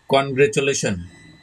Congratulation.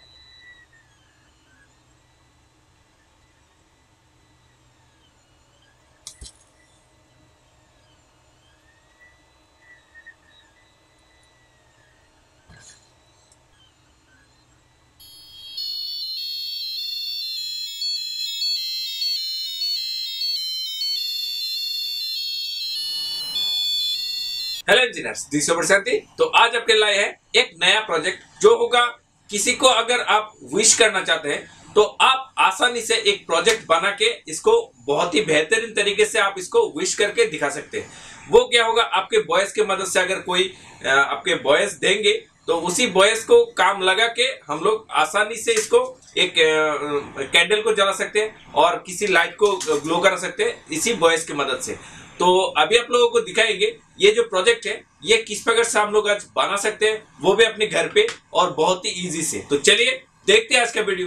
Hello engineers, this is Shanti. तो आज आपके लाए हैं एक नया प्रोजेक्ट जो होगा, किसी को अगर आप विश करना चाहते हैं तो आप आसानी से एक प्रोजेक्ट बना के इसको बहुत ही बेहतरीन तरीके से आप इसको विश करके दिखा सकते हैं। वो क्या होगा, आपके बॉयज की मदद से अगर कोई आपके बॉयज देंगे तो उसी बॉयज को काम लगा के हम लोग आसानी से इसको एक कैंडल को जला सकते हैं और किसी लाइट को ग्लो करा सकते हैं इसी बॉयज की मदद से। तो अभी आप लोगों को दिखाएंगे ये जो प्रोजेक्ट है ये किस प्रकार से हम लोग आज बना सकते हैं, वो भी अपने घर पे और बहुत ही इजी से। तो चलिए देखते हैं आज का video.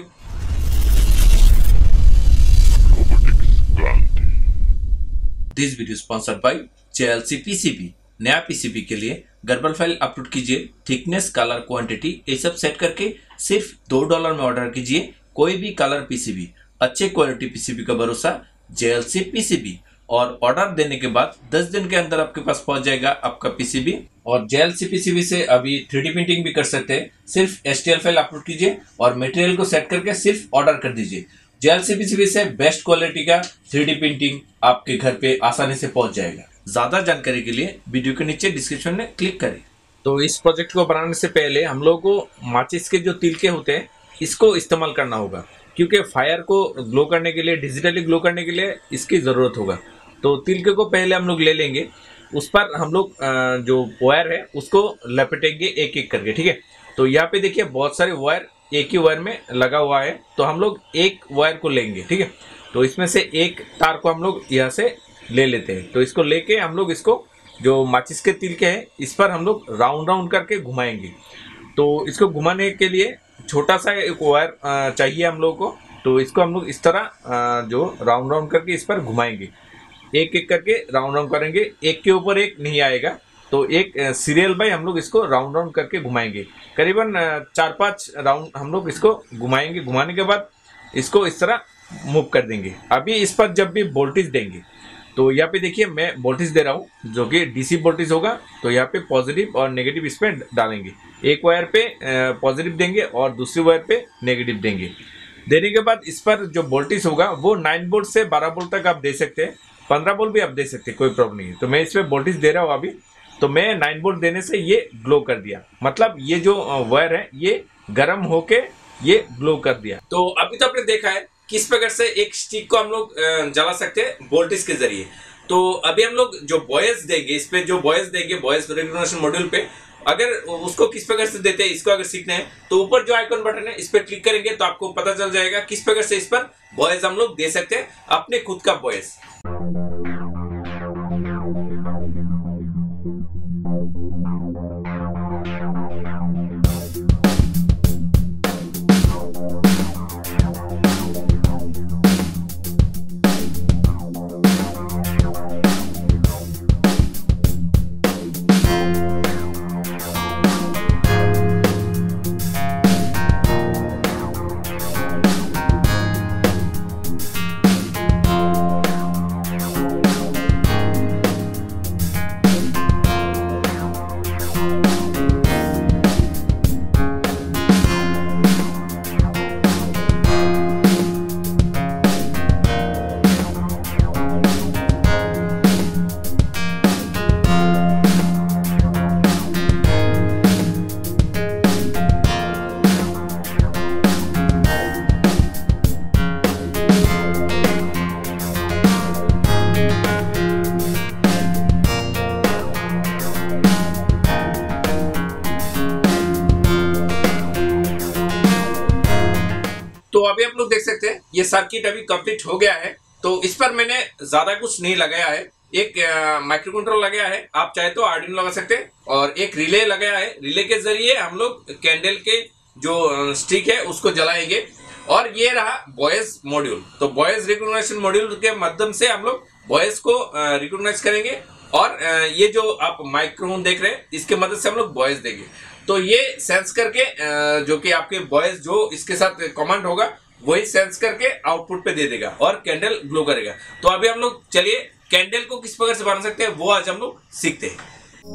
This video sponsored by JLC PCB। नया पीसीबी के लिए गर्बल फाइल अपलोड कीजिए, थिकनेस, कलर, क्वांटिटी ये सब सेट करके सिर्फ $2 में ऑर्डर कीजिए कोई भी कलर पीसीबी। अच्छे क्वालिटी पीसीबी का भरोसा JLC PCB। और ऑर्डर देने के बाद 10 दिन के अंदर आपके पास पहुंच जाएगा आपका पीसीबी। और JLC PCB से अभी 3D प्रिंटिंग भी कर सकते हैं। सिर्फ STL फाइल अपलोड कीजिए और मटेरियल को सेट करके सिर्फ ऑर्डर कर दीजिए। JLC PCB से बेस्ट क्वालिटी का 3D प्रिंटिंग आपके घर पे आसानी से पहुंच जाएगा। ज्यादा जानकारी के लिए वीडियो के नीचे डिस्क्रिप्शन में क्लिक करें। तो इस प्रोजेक्ट को बनाने से पहले हम लोग को माचिस के जो तिलके होते हैं इसको इस्तेमाल करना होगा, क्योंकि फायर को ग्लो करने के लिए, डिजिटली ग्लो करने के लिए इसकी ज़रूरत होगा। तो तिलके को पहले हम लोग ले लेंगे, उस पर हम लोग जो वायर है उसको लपेटेंगे एक एक करके, ठीक है। तो यहाँ पे देखिए बहुत सारे वायर एक ही वायर में लगा हुआ है, तो हम लोग एक वायर को लेंगे, ठीक है। तो इसमें से एक तार को हम लोग यहाँ से ले लेते हैं। तो इसको लेके हम लोग इसको जो माचिस के तिलके हैं इस पर हम लोग राउंड राउंड करके घुमाएंगे। तो इसको घुमाने के लिए छोटा सा एक वायर चाहिए हम लोग को। तो इसको हम लोग इस तरह जो राउंड राउंड करके इस पर घुमाएंगे, एक एक करके राउंड राउंड करेंगे, एक के ऊपर एक नहीं आएगा। तो एक सीरियल बाय हम लोग इसको राउंड राउंड करके घुमाएंगे, करीबन 4-5 राउंड हम लोग इसको घुमाएंगे। घुमाने के बाद इसको इस तरह मूव कर देंगे। अभी इस पर जब भी वोल्टेज देंगे तो यहाँ पे देखिए मैं वोल्टेज दे रहा हूँ जो कि डीसी वोल्टेज होगा। तो यहाँ पे पॉजिटिव और नेगेटिव इस पर डालेंगे, एक वायर पे पॉजिटिव देंगे और दूसरी वायर पे नेगेटिव देंगे। देने के बाद इस पर जो वोल्टेज होगा वो 9 वोल्ट से 12 वोल्ट तक आप दे सकते हैं, 15 वोल्ट भी आप दे सकते हैं, कोई प्रॉब्लम नहीं है। तो मैं इस पर वोल्टेज दे रहा हूँ अभी। तो मैं 9 वोल्ट देने से ये ग्लो कर दिया, मतलब ये जो वायर है ये गर्म होके ये ग्लो कर दिया। तो अभी तो आपने देखा है किस प्रकार से एक स्टिक को हम लोग जला सकते हैं वोल्टेज के जरिए। तो अभी हम लोग जो बॉयज देंगे, इस पे जो बॉयज देंगे बॉयज रिकॉग्निशन मॉड्यूल पे, अगर उसको किस प्रकार से देते हैं इसको अगर सीखना है तो ऊपर जो आइकन बटन है इस पर क्लिक करेंगे तो आपको पता चल जाएगा किस प्रकार से इस पर बॉयज हम लोग दे सकते हैं, अपने खुद का बॉयज। तो अभी आप लोग देख सकते हैं ये सर्किट अभी कंप्लीट हो गया है। तो इस पर मैंने ज्यादा कुछ नहीं लगाया है, एक माइक्रो कंट्रोल लगाया है, आप चाहे तो आर्डिनो लगा सकते हैं, और एक रिले लगाया है। रिले के जरिए हम लोग कैंडल के जो स्टिक है उसको जलाएंगे। और ये रहा बॉयज मॉड्यूल। तो बॉयज रिकॉग्निशन मॉड्यूल के माध्यम से हम लोग बॉयज को रिकॉग्नाइज करेंगे। और ये जो आप माइक्रोफोन देख रहे हैं इसके मदद से हम लोग बॉयज देंगे। तो ये सेंस करके जो कि आपके वॉइस जो इसके साथ कमांड होगा वही सेंस करके आउटपुट पे दे देगा और कैंडल ग्लो करेगा। तो अभी हम लोग चलिए कैंडल को किस प्रकार से बना सकते हैं वो आज हम लोग सीखते हैं।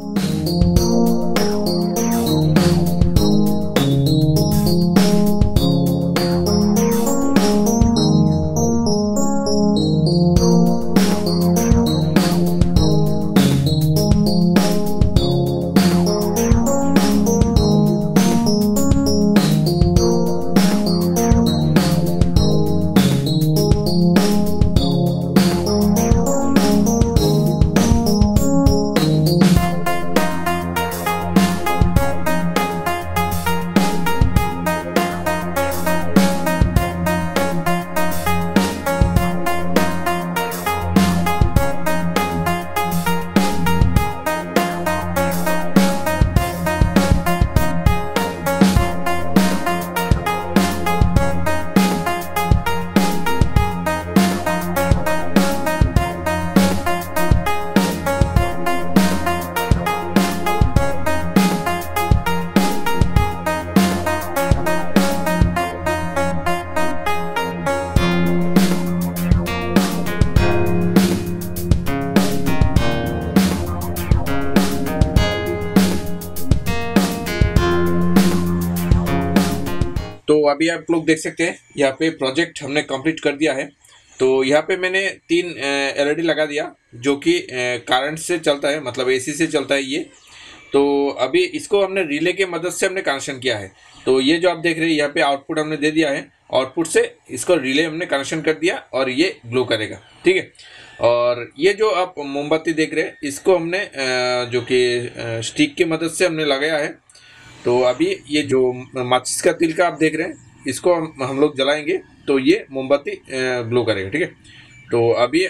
तो अभी आप लोग देख सकते हैं यहाँ पे प्रोजेक्ट हमने कंप्लीट कर दिया है। तो यहाँ पे मैंने 3 LED लगा दिया जो कि करंट से चलता है, मतलब AC से चलता है ये। तो अभी इसको हमने रिले के मदद से हमने कनेक्शन किया है। तो ये जो आप देख रहे हैं यहाँ पे आउटपुट हमने दे दिया है, आउटपुट से इसको रिले हमने कनेक्शन कर दिया और ये ग्लो करेगा, ठीक है। और ये जो आप मोमबत्ती देख रहे हैं इसको हमने जो कि स्टिक की मदद से हमने लगाया है। तो अभी ये जो माचिस का तिल का आप देख रहे हैं इसको हम लोग जलाएंगे तो ये मोमबत्ती ग्लो करेगा, ठीक है। तो अभी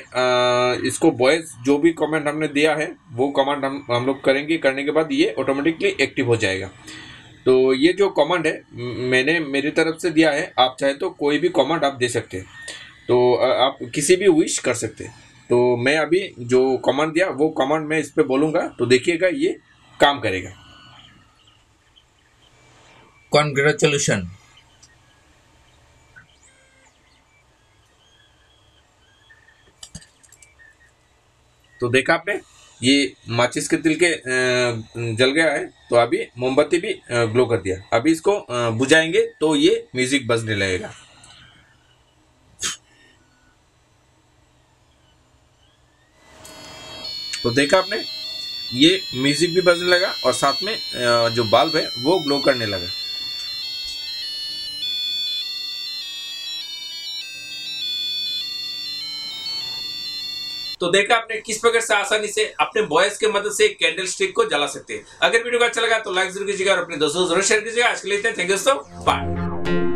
इसको वॉइस जो भी कमांड हमने दिया है वो कमांड हम लोग करेंगे, करने के बाद ये ऑटोमेटिकली एक्टिव हो जाएगा। तो ये जो कमांड है मैंने मेरी तरफ से दिया है, आप चाहे तो कोई भी कमांड आप दे सकते हैं, तो आप किसी भी विश कर सकते हैं। तो मैं अभी जो कमांड दिया वो कमांड मैं इस पर बोलूँगा तो देखिएगा ये काम करेगा। कॉन्ग्रेचुलेशन। तो देखा आपने ये माचिस के तिल के जल गया है। तो अभी मोमबत्ती भी ग्लो कर दिया। अभी इसको बुझाएंगे तो ये म्यूजिक बजने लगेगा। तो देखा आपने ये म्यूजिक भी बजने लगा और साथ में जो बल्ब है वो ग्लो करने लगा। तो देखा आपने किस प्रकार से आसानी से अपने वॉइस के मदद से कैंडल स्टिक को जला सकते हैं। अगर वीडियो को अच्छा लगा तो लाइक जरूर कीजिएगा और अपने दोस्तों जरूर शेयर कीजिएगा। आज के लिए थैंक यू दोस्तों, बाय।